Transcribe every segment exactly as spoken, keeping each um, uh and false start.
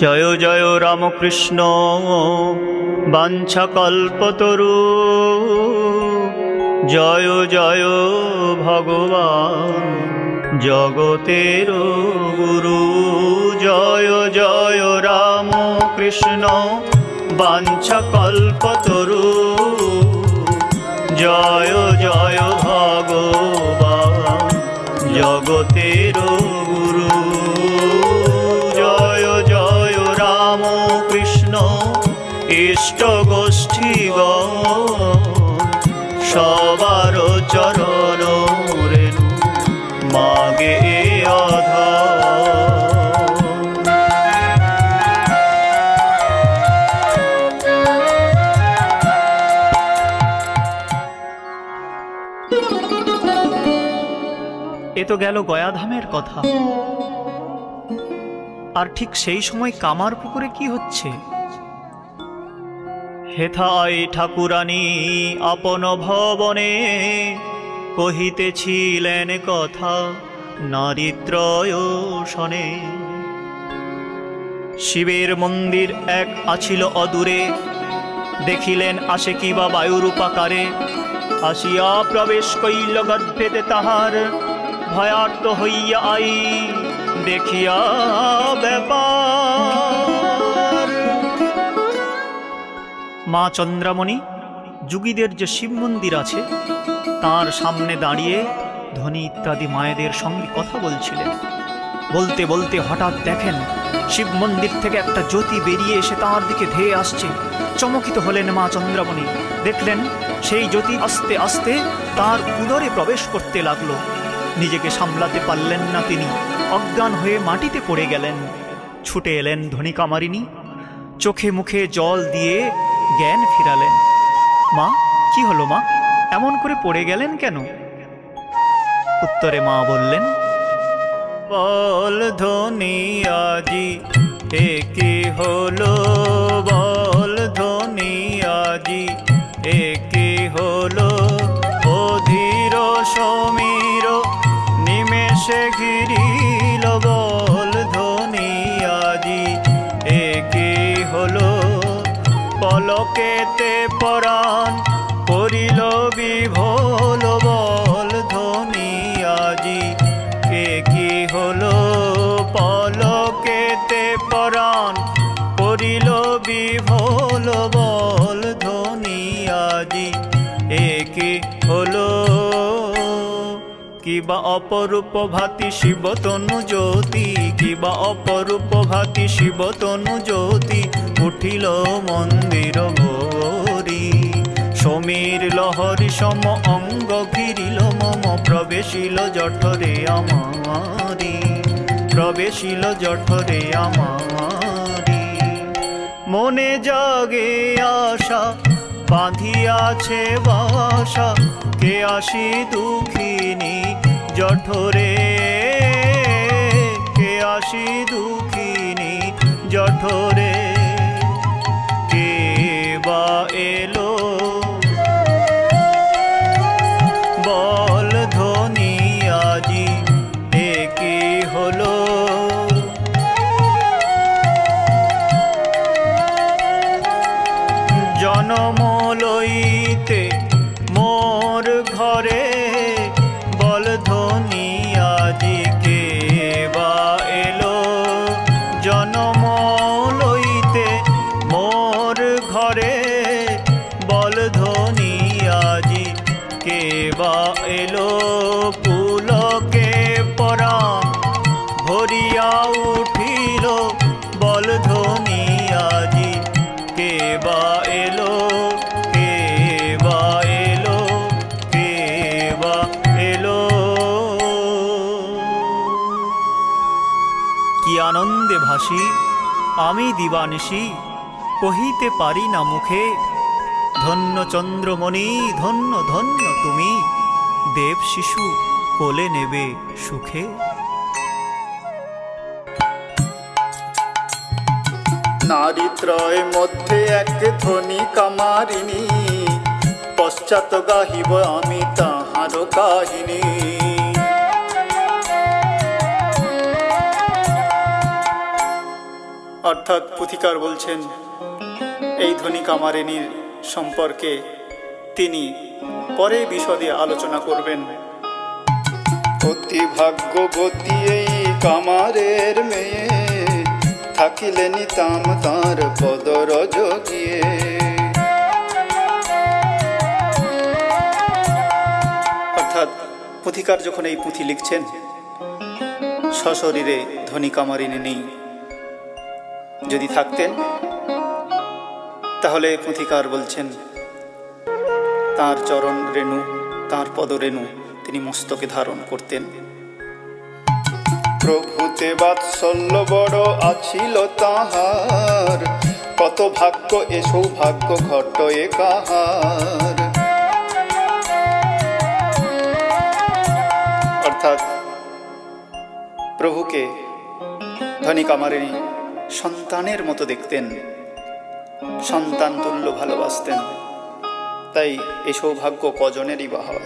जय जय रामकृष्ण वाञ्छाकल्पतरु जय जय भगवान जगतेर गुरु जय जय रामकृष्ण वाञ्छाकल्पतरु जय जय भगवान जगतेर गुरु जय जय रामकृष्ण इष्ट गोष्ठीगण सबार चरण रेणु मागे এ তো গেল গয়াধামের কথা। আর ঠিক সেই সময় কামার পুকুরে কি হচ্ছে? হেথায় ঠাকুরানী আপন ভবনে কহিতেছিলেন কথা নারীত্রয় শনে। শিবের মন্দির এক আছিল অদূরে, দেখিলেন আসে কিবা বায়ুরূপাকারে, আসিয়া প্রবেশ কইল গর্ভেতে তাহার, ভয়ার্ত হইয়া আই দেখিয়া ব্যাপার। মা চন্দ্রামণি যুগীদের যে শিব মন্দির আছে তার সামনে দাঁড়িয়ে ধনী ইত্যাদি মায়েদের সঙ্গে কথা বলছিলেন। বলতে বলতে হঠাৎ দেখেন শিব মন্দির থেকে একটা জ্যোতি বেরিয়ে এসে তাঁর দিকে ধেয়ে আসছে। চমকিত হলেন মা চন্দ্রামণি, দেখলেন সেই জ্যোতি আস্তে আস্তে তার উদরে প্রবেশ করতে লাগলো। নিজেকে সামলাতে পারলেন না তিনি, অজ্ঞান হয়ে মাটিতে পড়ে গেলেন। ছুটে এলেন ধনী কামারিনী, চোখে মুখে জল দিয়ে জ্ঞান ফিরালেন। মা, কি হলো মা, এমন করে পড়ে গেলেন কেন? উত্তরে মা বললেন, বল ধনী আজি এ কি হলো, বল ধনী আজি এ কি হলো, অধীর সমীর নিমেষে ঘিরিল, বল ধনী আজি এ কি হলো, পলকেতে পরাণ করিল বিভোল, বল ধনী আজি এ কি হলো, পলকেতে পরাণ করিল বিভোল, বল ধনী আজি এ কি হলো। কিবা অপরূপ ভাতি শিব তনু জ্যোতি, কিবা অপরূপ ভাতি শিব তনু জ্যোতি, উঠিল মন্দির ভরি, সমীর লহরী সম অঙ্গ ঘিরিল মম, প্রবেশিল জঠরে আমারি, প্রবেশিল জঠরে আমারি। মনে জাগে আশা বাঁধিয়াছে বাসা, কে আসি দুঃখিনী জঠরে, কে আসি দুঃখিনী জঠরে, কে বা এলো, বল ধনী আজি এ কি হলো। জনম লইতে মোর ঘরে, বল ধনী আজি কে বা এলো, জনম লইতে মোর ঘরে, বল ধনী আজি কে বা এলো, পুলকে পরাণ ভরিয়া উঠিল, বল ধনী আজি কে বা এলো, কে বা এলো, কে বা এলো। কি আনন্দে ভাসি আমি দিবানিশি, কহিতে পারি না মুখে, ধন্য চন্দ্রমণি ধন্য ধন্য তুমি, দেব শিশু কোলে নেবে সুখে। নারীত্রয় মধ্যে এক ধনী কামারিনী, পশ্চাৎ গাহিব আমি তাহার কাহিনী। অর্থাৎ পুথিকার বলছেন এই ধনী কামারিনীর সম্পর্কে তিনি পরে বিশদে আলোচনা করবেন। অতি ভাগ্যবতী এই কামারের মেয়ে, থাকিলে নিতাম তার পদরজ গিয়ে। অর্থাৎ পুথিকার যখন এই পুঁথি লিখছেন, সশরীরে ধনী কামারিনী নেই। যদি থাকতেন তাহলে পুথিকার বলছেন তার চরণ রেণু, তার পদরেণু তিনি মস্তকে ধারণ করতেন। প্রভুতে বাৎসল্য বড় আছিল তাহার, কত ভাগ্য এ সৌভাগ্য ঘট এ কাহার। অর্থাৎ প্রভুকে ধনী কামারিনী সন্তানের মতো দেখতেন, সন্তান তুল্য ভালোবাসতেন। তাই এই সৌভাগ্য কজনেরই বা হয়।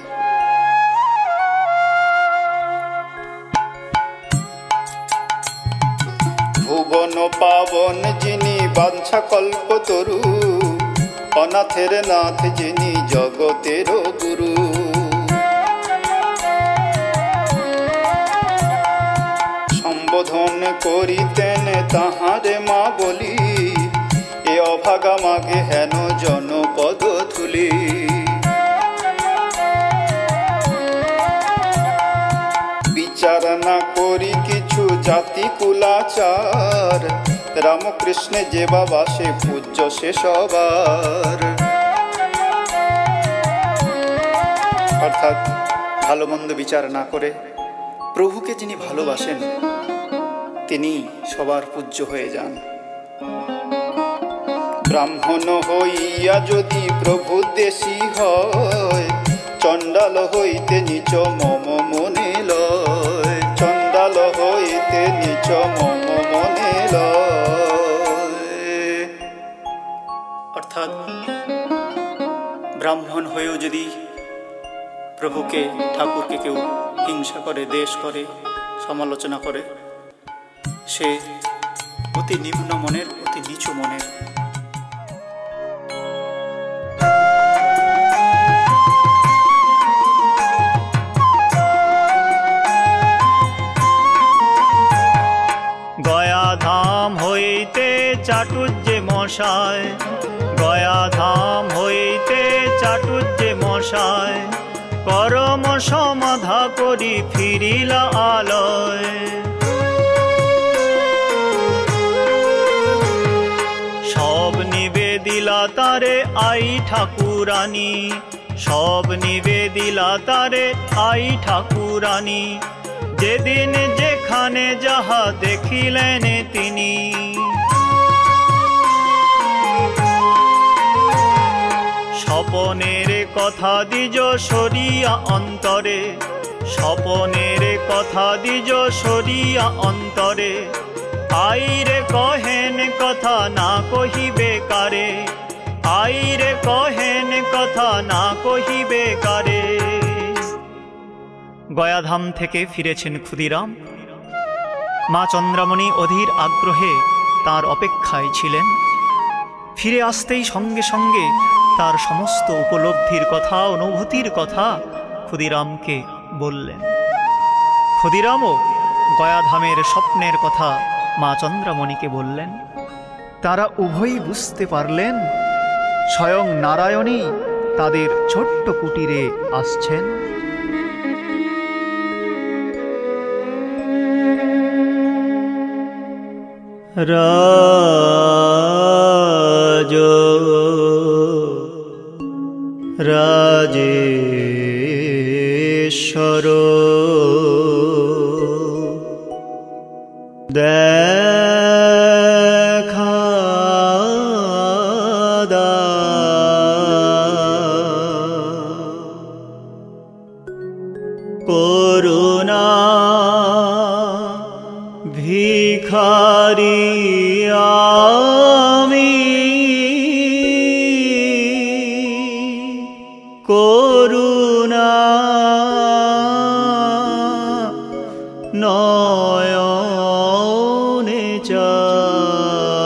ভুবন পাবন যিনি বাঞ্ছা কল্পতরু, অনাথের নাথ যিনি জগতের গুরু। সম্বোধন করিতেন তাহারে মা বলি, এ অভাগা মাগে হেন জনপদ ধুলি। বিচার না করি কিছু জাতি কুলাচার, রামকৃষ্ণে যে বাবা সে পূজ্য সে সবার। অর্থাৎ ভালো মন্দ বিচার না করে প্রভুকে যিনি ভালোবাসেন তিনি সবার পূজ্য হয়ে যান। ব্রাহ্মণ হইয়া যদি প্রভু দেশী হয়, চণ্ডাল হইতে নিচ মম মনে লয়। চণ্ডাল হইতে নিচ মম মনে লয়। অর্থাৎ ব্রাহ্মণ হয়েও যদি প্রভুকে, ঠাকুরকে কেউ হিংসা করে, দেশ করে, সমালোচনা করে, সে অতি নিম্ন মনের, অতি নিচু মনের। গয়াধাম হইতে চাটুজ্জে মশায়, গয়াধাম হইতে চাটুজ্জে মশায়, করম সমাধা করি ফিরিলা আলয়। সব নিবেদিলা তারে আই ঠাকুরানী, সব নিবেদিলা তারে আই ঠাকুরানী। যেদিন যেখানে যাহা দেখিলেন তিনি, স্বপনের কথা দিজ সরিয়া অন্তরে, স্বপনের কথা দিজ সরিয়া অন্তরে। আইরে কহেন কথা না কহিবে কারে, আইরে কহেন কথা না কহিবে কারে। গয়াধাম থেকে ফিরেছেন ক্ষুদিরাম। মা চন্দ্রামণি অধীর আগ্রহে তার অপেক্ষায় ছিলেন। ফিরে আসতেই সঙ্গে সঙ্গে তার সমস্ত উপলব্ধির কথা, অনুভূতির কথা ক্ষুদিরামকে বললেন। ক্ষুদিরামও গয়াধামের স্বপ্নের কথা মা চন্দ্রামণিকে বললেন। তারা উভয়ই বুঝতে পারলেন স্বয়ং নারায়ণই তাদের ছোট্ট কুটিরে আসছেন। রাজ রাজেশ্বর দেখা করুণা ভিখারি আমি, করুণা নয়নে চা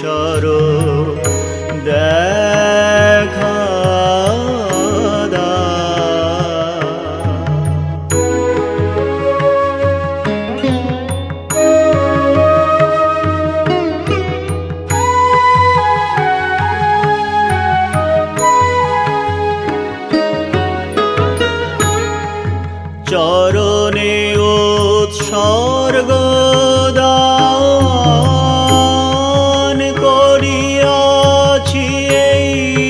ঈশ্বর দেখা দাও। চরণে উৎসর্গ দান করিয়াছি এই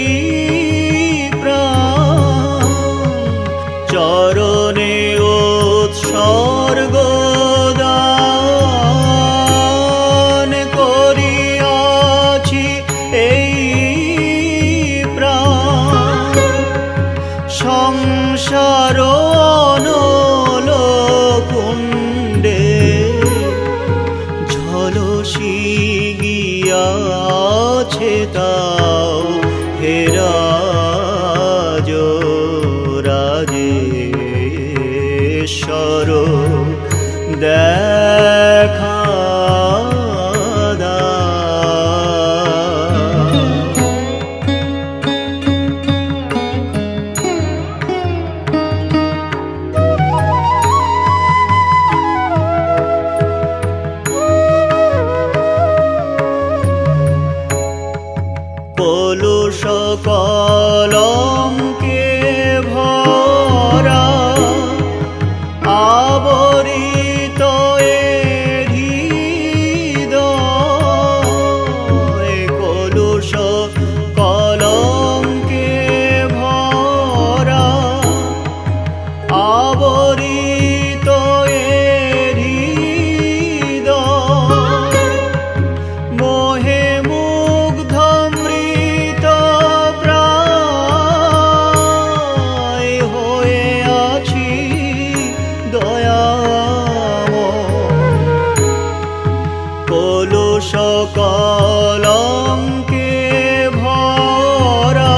প্রাণ, চরণে উৎসর্গ দান করিয়াছি এই প্রাণ। সংসার ঝলসি গিয়াছে তাও হে রাজ রাজেশ্বর দেখা দাও। কলুষ কলঙ্কে ভরা আবরিত এ হৃদয়, কলুষ কলঙ্কে ভরা আবরিত এ হৃদয়, মোহে মুগ্ধ মৃত প্রায় হয়ে আছি দয়াময়। কলুষ কলঙ্কে ভরা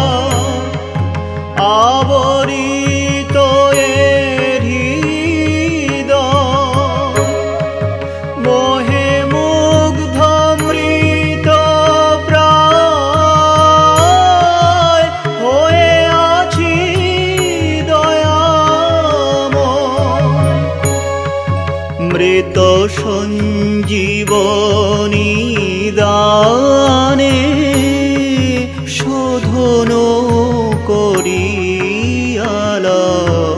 আবরিত এ হৃদয়, মোহে মুগ্ধ মৃত প্রায় হয়ে আছি দয়াময়। মৃত সঞ্জীবনী দানে শোধন করিয়ালাও,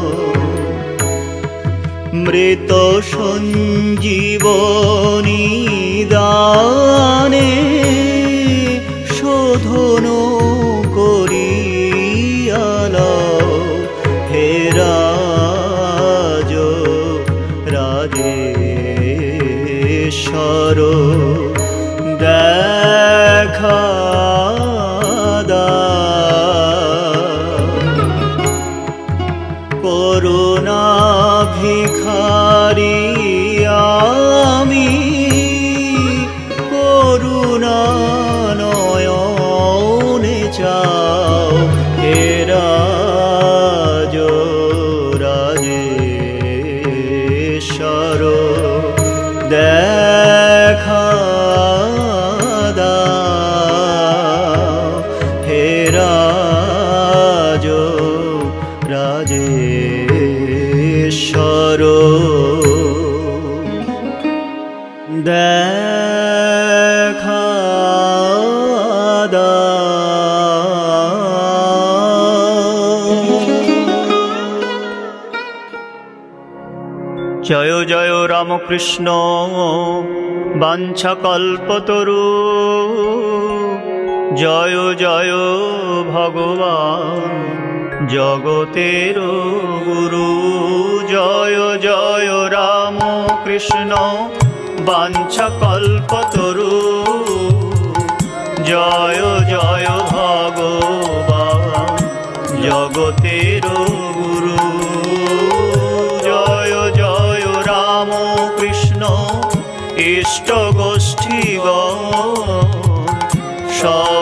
মৃত সঞ্জীবনী দানে শোধন করিয়ালাও হে রাজ রাজেশ্বর দেখা দাও। করুণা ভিখারি আমি, করুণা নয়নে চাও হে রাজ রাজেশ্বর দেখা দাও হে রাজ রাজেশ্বর দেখা জয় জয় রামকৃষ্ণ বাঞ্ছা কল্পতরু, জয় জয় ভগবান জগতের গুরু। জয় জয় রামকৃষ্ণ বাঞ্ছা কল্পতরু, জয় জয় ভগবান জগতের গুরু। জয় জয় রামকৃষ্ণ ইষ্ট গোষ্ঠীগণ